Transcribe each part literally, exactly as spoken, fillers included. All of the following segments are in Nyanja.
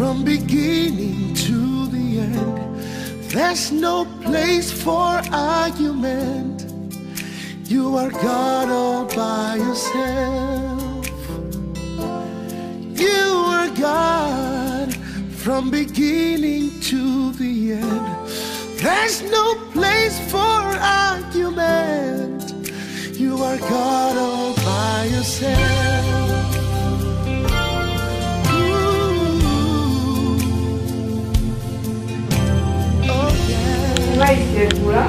from beginning to the end. There's no place for argument. You are God all by yourself. You are God from beginning to the end. There's no place for argument. You are God all by yourself. Maisegula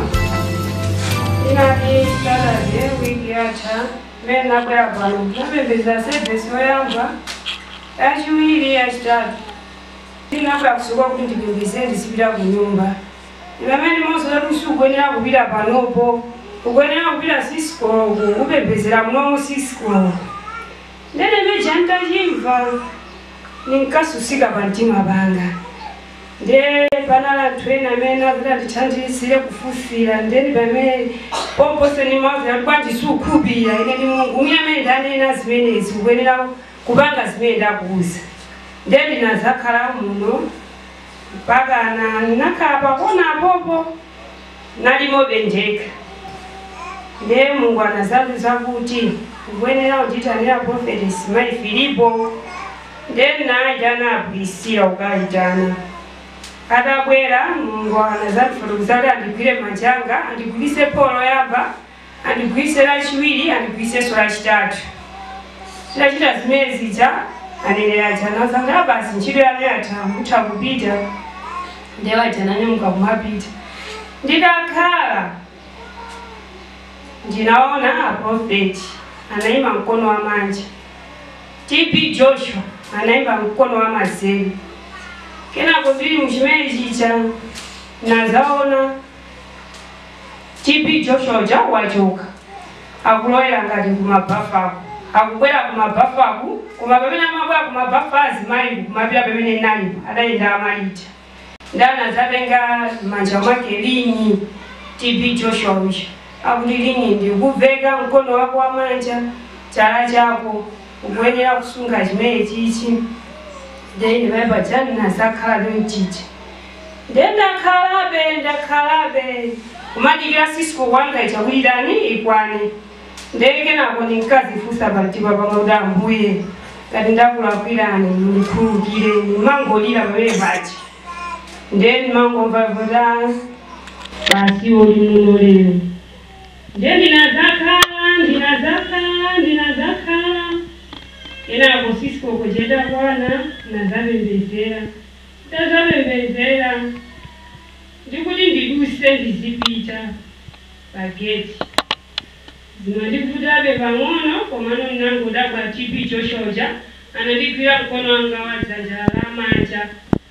inani Saturday wiki yacha mena kwa bano nabembeza service yamba achiwiri yachitatu tinakwa kusuka kuti ndibembeze ndisipita ku nyumba imamene mozo lalusu kugonera kupita panopo kugonera kupita Cisco kupembezera muno Cisco ndene meja ntajimva ninkasusika pantima banga nde panala twena mena vila ndichandisire kufusira ndeni bame pompose ni mazi alikuwa sukubira ine ni Mungu miyame ndane na zimenezi kuwenera kubanga zimenda kuuza ndeni nazakala muno mpaka na nakapa kona popo nalimo benjeka nde Mungu anazaluza kuti kuwenera ujitanira Prophet Ismail Filipo ndeni najana abisira ukaitana Adabwera Mungu anazafuru kuzali andigwire majanga andigwise polo yamba andigwise la chiwiri andigwise sola chitatu chila chita zimezi cha anenera jana zanga basi nchiro yane atamuta kupita ndewa jana nyemuka kumapita ndikakhala ndinaona Prophet anaima mkono wa manja T B Joshua anaima mkono wa mazeli kena kuzili mshimeji cha nazaona T B Joshua jawa wajoka akuloera ngati kumabafaku akubwera kumabafaku kumapemena mabwa kumabafazi mai kumapira pemene nani adaenda amalita ndana zatenga manja mwake linyi T B Joshua uja akuti linyi ndikuveka mkono wako wa manja chala chako ukwenera kusunga chimeji ichi Deni baba jani nasakala nchiti. Denda kalabe, nda kalabe. Umadikira Cisco wanga ichawidani ikwani. Ndege na koni nkazi fusa balitiba pamoda mbuye. Kati ndakula kwirani mkurugire ni mango lila mwe bachi. Ndeni mango mvavoda basi ulimunuleo. Deni nazakala, ndinazakala, ndinazakala. Ina kwa Cisco kujeda bwana na zabe mbezera zabe mbezera ndikuti ndiduse ndizipita bageti zima ndikudabe bangono komano nangu dabwa T B Joshua anandikwira mkono wanga wadzanja la manja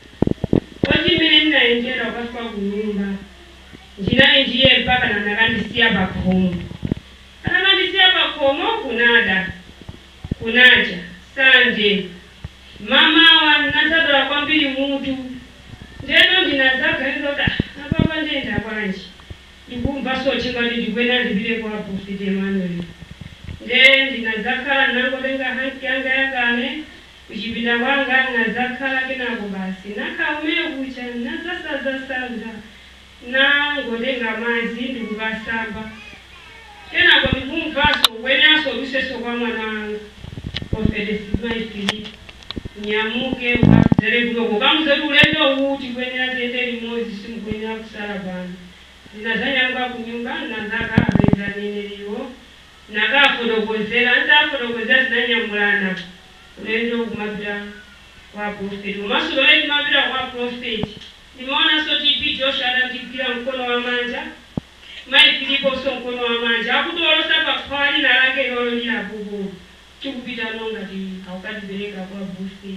oti mene naendera ukafika kunyumba njinaye ndiye mpaka na nakandisiya pakhomo anakandisiya pakhomo kunada kunaja sanje mama wa nazadwa kwambiri mutu ndeno ndinazaka ndoda napapa ndenda kwanje ndikumva so chingani ndikwena ndibire kwa Prophet Emmanuel nde ndinazakala nango lenga hanki yanga yakane kuchipinda kwanga nazakala kenako basi nakaume kucha nazasaza sanga nango lenga mazi ndikukasamba kenako ndikumva so kwena so luseso kwa mwana wanga Prophet Ismail Filipo nyamuke wa zere kuno kamze ulendo uti kwenye tendeli mozi simkwenya kusala bana ndinazanya kwa kunyumba nazaka abeza neneliwo naga fodokozera nda fodokozera zinanyamulana ulendo kumabira wa Prophet masuro wetu mabira wa Prophet nimeona so T B Joshua anadikira mkono wa manja Ismail Filipo so mkono wa manja akutorosa pakfali na lake yolo lila bubu Chukupita nonga di haukati bereka kwa Prophet.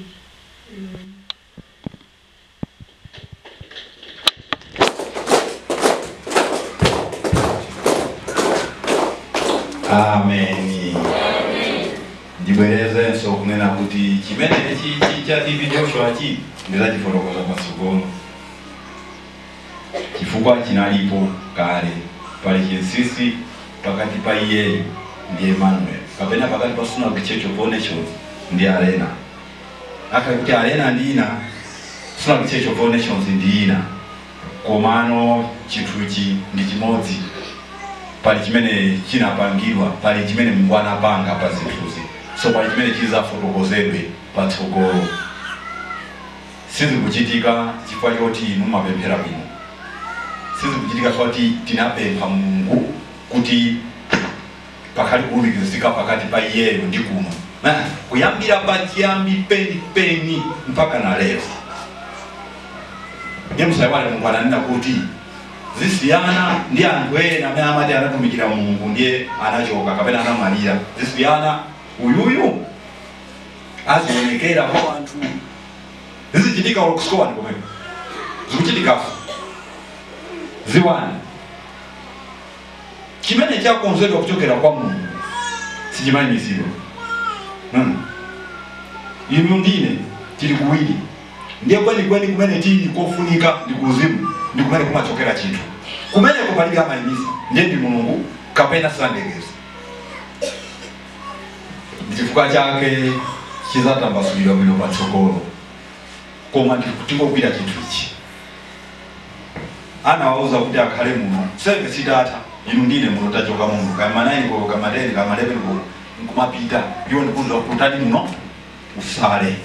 Amen. Ndibereze so kunena kuti chimene chi cha T B Joshua chi ndizachiforokoza pasogolo. Chifukwa chinalipo kale pali chinsinsi pakati pa iye ndi Emmanuel. Kapena pakati pa Suna Church of Nations ndi Arena. Akakuti Arena ndina sina kichecho foundations ndina komano chituchi ndi chimodzi pali chimene chinapangidwa pali chimene Mulungu anapanga pa zinthuzi so pali chimene chizafotokozedwe patsogolo sizi kuchitika chifukwa choti inu mapemphera bwino sizi kuchitika kuti tinapempha Mulungu kuti pakali kulumikizika pakati pa iyeyo ndi kuno kuyambira pachiyambi peni peni mpaka na leo Yemusa wale Mulungu ananena kuti zisiyana ndi anthu ena amene amati anatumikira Mulungu ndiye anachoka kapena anamalira zisiyana uyuyu azionekera kwa anthu zizichitika okuskowa ndi komwe zikuchitika ziwani chimene chakonzedwa kuchokera kwa Mulungu sichimanyizidwa hmm. inu ndine tili kuwiri ndiye kwani kwani kumene tili kofunika ndi kuzimu ndi kumene kumachokera chinthu kumene kupalibe amayimisa ndiye ndi Mulungu kapena sandegeza ndichifukwa chake chizatambasulidwa bwino patsogolo koma ndikutingogwira chinthu ichi anawauza kuti akhale muno sebe sitata inu ndine muno tachoka Mulungu kama nine ko kama ten kama eleven ko nkumapita ndiwo ndikuza kutani muno usale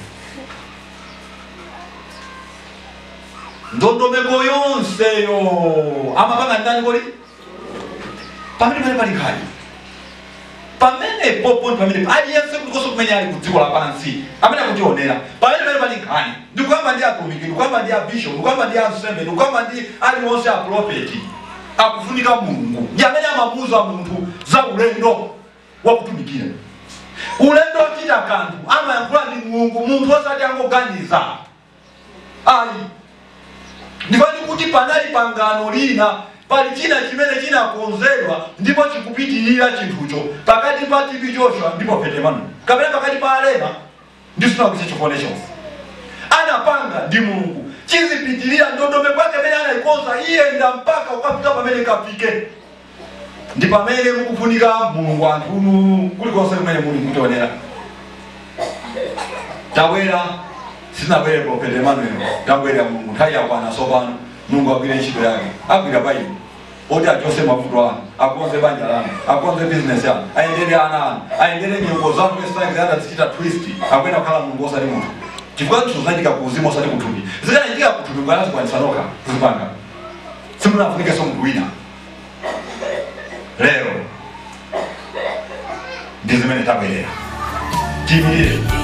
ndondomeko yonse yo amapanga ndani koli pamene pali pali khali pamene popo pamene aliyense kukoso kumene ali kudziko lapansi amene akutionera pamene pali pali khali ndikuyamba ndi atumiki ndikuyamba ndi abishop ndikuyamba ndi ansembe ndikuyamba ndi aliwonse a prophet akufunika Mulungu ndi amene amamuza munthu za ulendo wakutumikira ulendo ochita kanthu amayankhula ndi Mulungu munthu osati angoganiza ali ndipati kuti panali pangano lina pali china chimene chinakonzedwa ndipo chikupitirira chinthucho pakati pa T B Joshua ndipo Petemano kapena pakati pa Alema ndi Sina Kichecho Foundations anapanga ndi Mulungu chizipitirira ndondomeko kwake amene anayikonza iyenda mpaka ukafika pamene kapike ndi pamene mukufunika Mulungu anthu kulikonse kumene muli kutionera tawera sinabwere Prophet Emmanuel tawera Mulungu nthawi yakwana sopano Mulungu agwire ntchito yake agwira Bible oti achose mavuto anu akonze banja lanu akonze business yanu aendele ana anu aendele nyimbo zanu esitaki adazichita twist akwenda kukhala Mulungu osati munthu chifukwa tuzozanika kuzimu osati kutumbi zikanachitika kutumbi kwalazi kwanisanoka kuzipanga simunafunike so munthu wina lero ndi zimene tabwerera timirire